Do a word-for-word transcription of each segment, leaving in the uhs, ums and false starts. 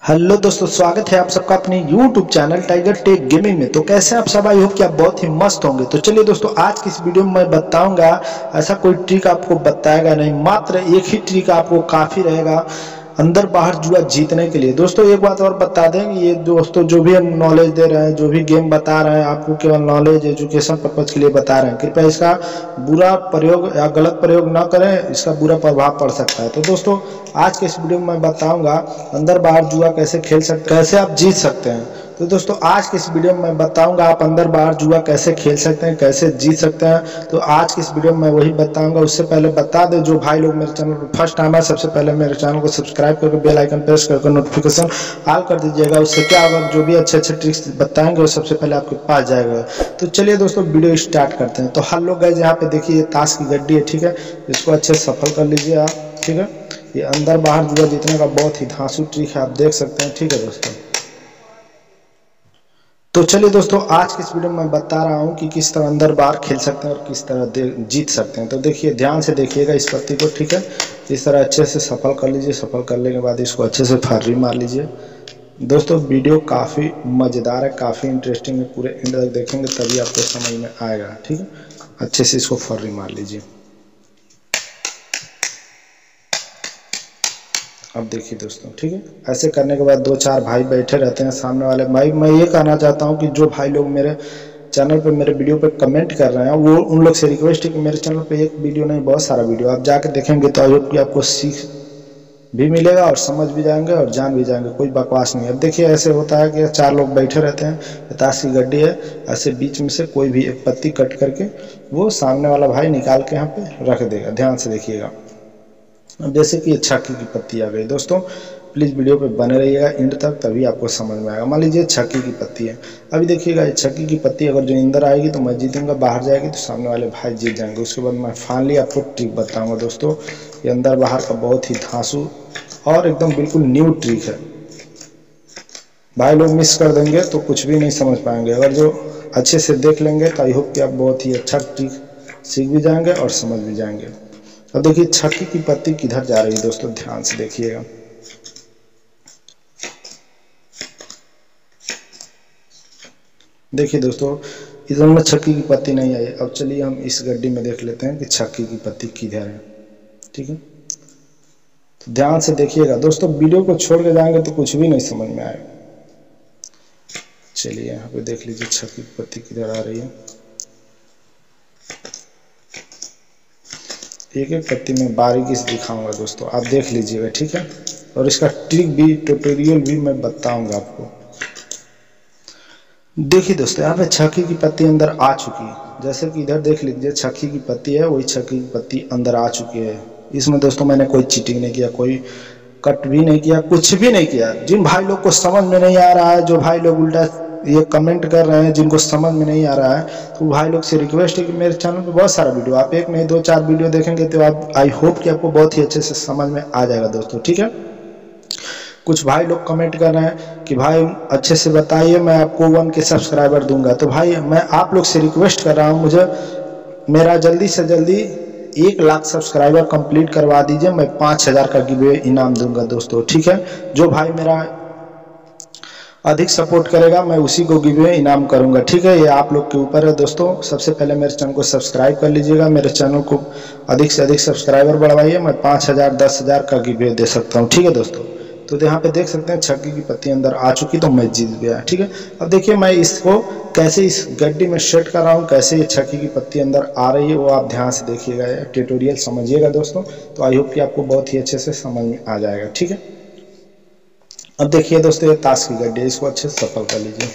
Hello दोस्तों, स्वागत है आप सबका अपने YouTube channel Tiger Tech Gaming में। तो कैसे आप सब, आई होप कि आप बहुत ही मस्त होंगे। तो चलिए दोस्तों, आज की इस वीडियो में मैं बताऊंगा, ऐसा कोई ट्रिक आपको बताएगा नहीं, मात्र एक ही ट्रिक आपको काफी रहेगा अंदर बाहर जुआ जीतने के लिए। दोस्तों एक बात और बता दें, ये दोस्तों जो भी नॉलेज दे रहे हैं, जो भी गेम बता रहे हैं, आपको केवल नॉलेज एजुकेशन पर्पज के लिए बता रहे हैं। कृपया इसका बुरा प्रयोग या गलत प्रयोग ना करें, इसका बुरा प्रभाव पड़ सकता है। तो दोस्तों आज के इस वीडियो में मैं बताऊंगा अंदर बाहर जुआ कैसे खेल सकते, कैसे आप जीत सकते हैं। तो दोस्तों आज के इस वीडियो में मैं बताऊंगा आप अंदर बाहर जुआ कैसे खेल सकते हैं, कैसे जीत सकते हैं। तो आज की इस वीडियो में मैं वही बताऊंगा। उससे पहले बता दें, जो भाई लोग मेरे चैनल पर फर्स्ट टाइम है, सबसे पहले मेरे चैनल को सब्सक्राइब करके बेल आइकन प्रेस करके नोटिफिकेशन ऑल कर दीजिएगा। उससे क्या होगा, जो भी अच्छे अच्छे ट्रिक्स बताएंगे वो सबसे पहले आपके पास जाएगा। तो चलिए दोस्तों वीडियो स्टार्ट करते हैं। तो हेलो गाइस, यहाँ पे देखिए ये ताश की गड्डी है, ठीक है। इसको अच्छे से सफल कर लीजिए आप, ठीक है। ये अंदर बाहर जुआ जीतने का बहुत ही धांसू ट्रिक है, आप देख सकते हैं, ठीक है दोस्तों। तो चलिए दोस्तों, आज की इस वीडियो में मैं बता रहा हूं कि किस तरह अंदर बाहर खेल सकते हैं और किस तरह जीत सकते हैं। तो देखिए, ध्यान से देखिएगा इस पत्ती को, ठीक है। इस तरह अच्छे से सफल कर लीजिए। सफल करने के बाद इसको अच्छे से फर्री मार लीजिए। दोस्तों वीडियो काफ़ी मज़ेदार है, काफ़ी इंटरेस्टिंग है, पूरे एंड तक देखेंगे तभी आपको समझ में आएगा, ठीक है। अच्छे से इसको फर्री मार लीजिए। अब देखिए दोस्तों, ठीक है। ऐसे करने के बाद दो चार भाई बैठे रहते हैं सामने वाले भाई। मैं ये कहना चाहता हूँ कि जो भाई लोग मेरे चैनल पे मेरे वीडियो पे कमेंट कर रहे हैं, वो उन लोग से रिक्वेस्ट है कि मेरे चैनल पे एक वीडियो नहीं, बहुत सारा वीडियो आप जाके देखेंगे तो आई होप कि आपको सीख भी मिलेगा और समझ भी जाएंगे और जान भी जाएंगे, कोई बकवास नहीं है। अब देखिए ऐसे होता है कि चार लोग बैठे रहते हैं, ताश की गड्डी है, ऐसे बीच में से कोई भी एक पत्ती कट करके वो सामने वाला भाई निकाल के यहाँ पे रख देगा। ध्यान से देखिएगा। अब जैसे कि छक्की की पत्ती आ गई। दोस्तों प्लीज़ वीडियो पे बने रहिएगा एंड तक, तभी आपको समझ में आएगा। मान लीजिए छक्की की पत्ती है। अभी देखिएगा, छक्की की पत्ती अगर जो अंदर आएगी तो मैं जीतूंगा, बाहर जाएगी तो सामने वाले भाई जीत जाएंगे। उसके बाद मैं फाइनली आपको ट्रिक बताऊंगा। दोस्तों ये अंदर बाहर का बहुत ही धांसू और एकदम बिल्कुल न्यू ट्रिक है। भाई लोग मिस कर देंगे तो कुछ भी नहीं समझ पाएंगे, अगर जो अच्छे से देख लेंगे तो आई होप कि आप बहुत ही अच्छा ट्रिक सीख भी जाएंगे और समझ भी जाएंगे। अब देखिए छक्की की पत्ती किधर जा रही है, दोस्तों ध्यान से देखिएगा। देखिए दोस्तों, इधर में छक्की की पत्ती नहीं आई। अब चलिए हम इस गड्डी में देख लेते हैं कि छक्की की पत्ती किधर है, ठीक है। तो ध्यान से देखिएगा दोस्तों, वीडियो को छोड़ के जाएंगे तो कुछ भी नहीं समझ में आएगा। चलिए यहाँ पे देख लीजिए छक्की की पत्ती किधर आ रही है। एक एक पत्ती में बारीकी से दिखाऊंगा दोस्तों, आप देख लीजिएगा, ठीक है। और इसका ट्रिक भी, ट्यूटोरियल भी मैं बताऊंगा आपको। देखिए दोस्तों, यहाँ पे छक्की की पत्ती अंदर आ चुकी है। जैसे कि इधर देख लीजिए छक्की की पत्ती है, वही छक्की की पत्ती अंदर आ चुकी है। इसमें दोस्तों मैंने कोई चीटिंग नहीं किया, कोई कट भी नहीं किया, कुछ भी नहीं किया। जिन भाई लोग को समझ में नहीं आ रहा है, जो भाई लोग उल्टा ये कमेंट कर रहे हैं, जिनको समझ में नहीं आ रहा है, तो भाई लोग से रिक्वेस्ट है कि मेरे चैनल पे बहुत सारा वीडियो, आप एक नहीं दो चार वीडियो देखेंगे तो आप आई होप कि आपको बहुत ही अच्छे से समझ में आ जाएगा दोस्तों, ठीक है। कुछ भाई लोग कमेंट कर रहे हैं कि भाई अच्छे से बताइए, मैं आपको वन के सब्सक्राइबर दूंगा। तो भाई मैं आप लोग से रिक्वेस्ट कर रहा हूँ, मुझे मेरा जल्दी से जल्दी एक लाख सब्सक्राइबर कंप्लीट करवा दीजिए, मैं पाँच हज़ार का गिवे इनाम दूंगा दोस्तों, ठीक है। जो भाई मेरा अधिक सपोर्ट करेगा मैं उसी को गिवे इनाम करूंगा, ठीक है। ये आप लोग के ऊपर है दोस्तों। सबसे पहले मेरे चैनल को सब्सक्राइब कर लीजिएगा, मेरे चैनल को अधिक से अधिक सब्सक्राइबर बढ़वाइए, मैं पाँच हज़ार दस हज़ार का गिवे दे सकता हूँ, ठीक है दोस्तों। तो यहाँ पे देख सकते हैं छक्की की पत्ती अंदर आ चुकी, तो मैं जीत गया, ठीक है। अब देखिए मैं इसको कैसे इस गड्डी में सेट कर रहा हूँ, कैसे ये छक्की की पत्ती अंदर आ रही है, वो आप ध्यान से देखिएगा, ट्यूटोरियल समझिएगा दोस्तों। तो आई होप कि आपको बहुत ही अच्छे से समझ में आ जाएगा, ठीक है। अब देखिए दोस्तों, ये ताश की गड्डी है, इसको अच्छे से सफल कर लीजिए,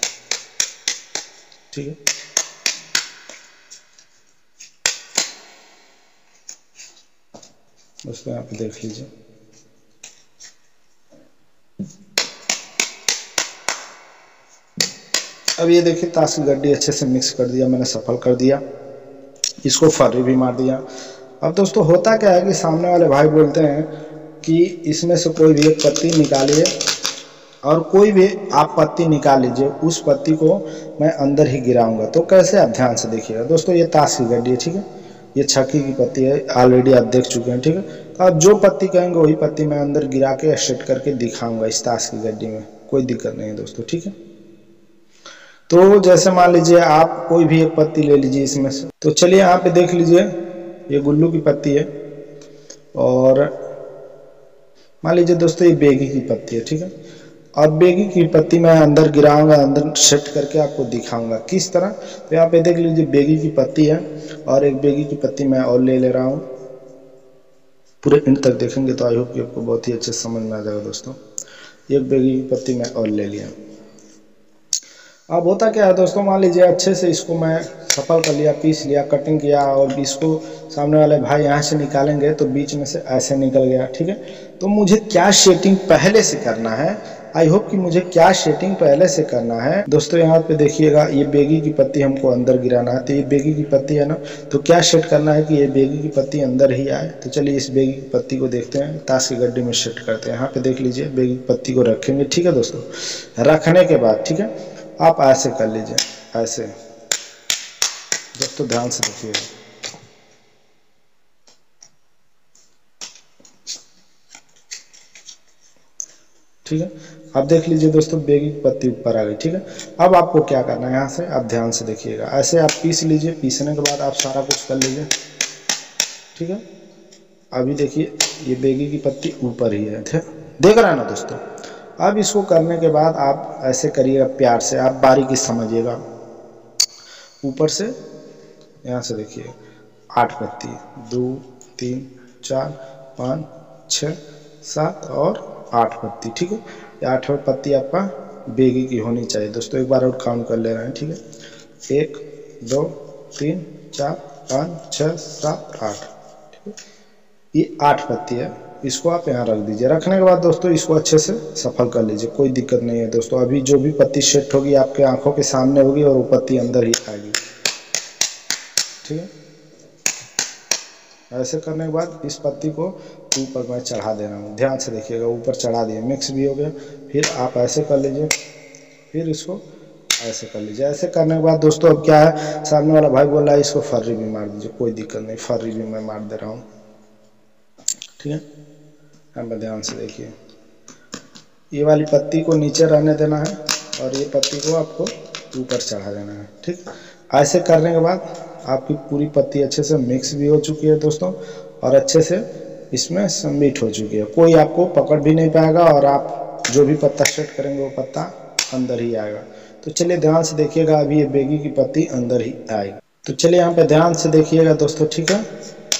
ठीक है। दोस्तों यहाँ पे देख लीजिए, अब ये देखिए ताश की गड्डी अच्छे से मिक्स कर दिया मैंने, सफल कर दिया, इसको फर्री भी मार दिया। अब दोस्तों होता क्या है कि सामने वाले भाई बोलते हैं कि इसमें से कोई भी एक पत्ती निकालिए और कोई भी आप पत्ती निकाल लीजिए, उस पत्ती को मैं अंदर ही गिराऊंगा। तो कैसे, आप ध्यान से देखिएगा दोस्तों। ये ताश की गड्डी है, ठीक है। ये छक्की की पत्ती है, ऑलरेडी आप देख चुके हैं, ठीक है। तो आप जो पत्ती कहेंगे वही पत्ती मैं अंदर गिरा के सेट करके दिखाऊंगा इस ताश की गड्डी में, कोई दिक्कत नहीं है दोस्तों, ठीक है। तो जैसे मान लीजिए आप कोई भी एक पत्ती ले लीजिए इसमें से। तो चलिए यहाँ पे देख लीजिए ये गुल्लू की पत्ती है और मान लीजिए दोस्तों ये बेगी की पत्ती है, ठीक है। अब बेगी की पत्ती मैं अंदर गिराऊंगा, अंदर सेट करके आपको दिखाऊंगा किस तरह। तो यहाँ पे देख लीजिए बेगी की पत्ती है और एक बेगी की पत्ती मैं और ले ले रहा हूँ। पूरे एंड तक देखेंगे तो आई होप कि आपको बहुत ही अच्छे समझ में आ जाएगा दोस्तों। एक बेगी की पत्ती मैं और ले लिया। अब होता क्या है दोस्तों, मान लीजिए अच्छे से इसको मैं सफल कर लिया, पीस लिया, कटिंग किया और इसको सामने वाले भाई यहाँ से निकालेंगे तो बीच में से ऐसे निकल गया, ठीक है। तो मुझे क्या सेटिंग पहले से करना है, आई होप कि मुझे क्या सेटिंग पहले से करना है दोस्तों। यहाँ पे देखिएगा ये बेगी की पत्ती हमको अंदर गिराना है, तो ये बेगी की पत्ती है ना, तो क्या सेट करना है कि ये बेगी की पत्ती अंदर ही आए। तो चलिए इस बेगी की पत्ती को देखते हैं, ताश की गड्डी में सेट करते हैं। यहाँ पे देख लीजिए बेगी की पत्ती को रखेंगे, ठीक है दोस्तों। रखने के बाद ठीक है आप ऐसे कर लीजिए, ऐसे दोस्तों ध्यान से देखिएगा, ठीक है। अब देख लीजिए दोस्तों बेगी की पत्ती ऊपर आ गई, ठीक है। अब आपको क्या करना है, यहाँ से आप ध्यान से देखिएगा, ऐसे आप पीस लीजिए। पीसने के बाद आप सारा कुछ कर लीजिए, ठीक है। अभी देखिए ये बेगी की पत्ती ऊपर ही है, देख रहा है ना दोस्तों। अब इसको करने के बाद आप ऐसे करिएगा, प्यार से आप बारीकी समझिएगा। ऊपर से यहाँ से देखिए आठ पत्ती, दो तीन चार पाँच छः सात और आठ पत्ती, ठीक है। ये आठवीं पत्ती आपका बेगी की होनी चाहिए दोस्तों। एक बार और काउंट कर ले रहे हैं, ठीक है। एक दो तीन चार पाँच छः सात आठ, ठीक है। ये आठ पत्ती है, इसको आप यहाँ रख दीजिए। रखने के बाद दोस्तों इसको अच्छे से सफल कर लीजिए, कोई दिक्कत नहीं है दोस्तों। अभी जो भी पत्ती सेट होगी आपके आंखों के सामने होगी और वो पत्ती अंदर ही आएगी, ठीक है। ऐसे करने के बाद इस पत्ती को ऊपर मैं चढ़ा दे रहा हूँ, ध्यान से देखिएगा। ऊपर चढ़ा दिए, मिक्स भी हो गया। फिर आप ऐसे कर लीजिए, फिर इसको ऐसे कर लीजिए। ऐसे करने के बाद दोस्तों अब क्या है, सामने वाला भाई बोल रहा है इसको फर्री भी मार दीजिए, कोई दिक्कत नहीं, फर्री भी मैं मार दे रहा हूँ, ठीक है। अब ध्यान से देखिए, ये वाली पत्ती को नीचे रहने देना है और ये पत्ती को आपको ऊपर चढ़ा देना है, ठीक। ऐसे करने के बाद आपकी पूरी पत्ती अच्छे से मिक्स भी हो चुकी है दोस्तों और अच्छे से इसमें सबमिट हो चुकी है। कोई आपको पकड़ भी नहीं पाएगा और आप जो भी पत्ता सेट करेंगे वो पत्ता अंदर ही आएगा। तो चलिए ध्यान से देखिएगा, अभी ये बेगी की पत्ती अंदर ही आएगी। तो चलिए यहाँ पे ध्यान से देखिएगा दोस्तों, ठीक है।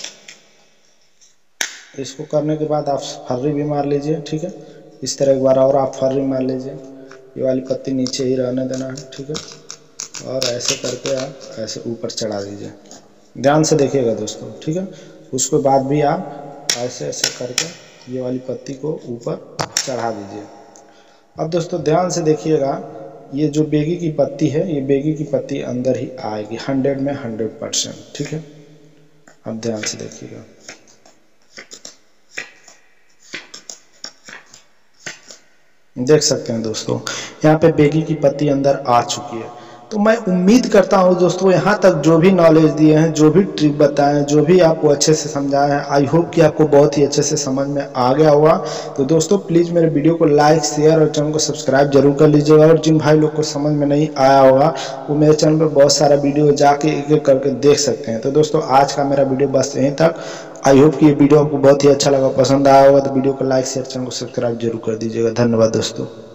इसको करने के बाद आप फर्री भी मार लीजिए, ठीक है। इस तरह एक बार और आप फर्री मार लीजिए, ये वाली पत्ती नीचे ही रहने देना है, ठीक है। और ऐसे करके आप ऐसे ऊपर चढ़ा दीजिए, ध्यान से देखिएगा दोस्तों, ठीक है। उसके बाद भी आप ऐसे ऐसे करके ये वाली पत्ती को ऊपर चढ़ा दीजिए। अब दोस्तों ध्यान से देखिएगा, ये जो बेगी की पत्ती है, ये बेगी की पत्ती अंदर ही आएगी हंड्रेड में हंड्रेड परसेंट, ठीक है। अब ध्यान से देखिएगा, देख सकते हैं दोस्तों यहाँ पे बेगी की पत्ती अंदर आ चुकी है। तो मैं उम्मीद करता हूँ दोस्तों यहाँ तक जो भी नॉलेज दिए हैं, जो भी ट्रिक बताए हैं, जो भी आपको अच्छे से समझाए हैं, आई होप कि आपको बहुत ही अच्छे से समझ में आ गया होगा। तो दोस्तों प्लीज़ मेरे वीडियो को लाइक शेयर और चैनल को सब्सक्राइब जरूर कर लीजिएगा। और जिन भाई लोग को समझ में नहीं आया होगा वो मेरे चैनल पर बहुत सारा वीडियो जाके एक एक करके देख सकते हैं। तो दोस्तों आज का मेरा वीडियो बस यहीं तक। आई होप कि ये वीडियो आपको बहुत ही अच्छा लगा, पसंद आया होगा। तो वीडियो को लाइक शेयर चैनल को सब्सक्राइब जरूर कर दीजिएगा। धन्यवाद दोस्तों।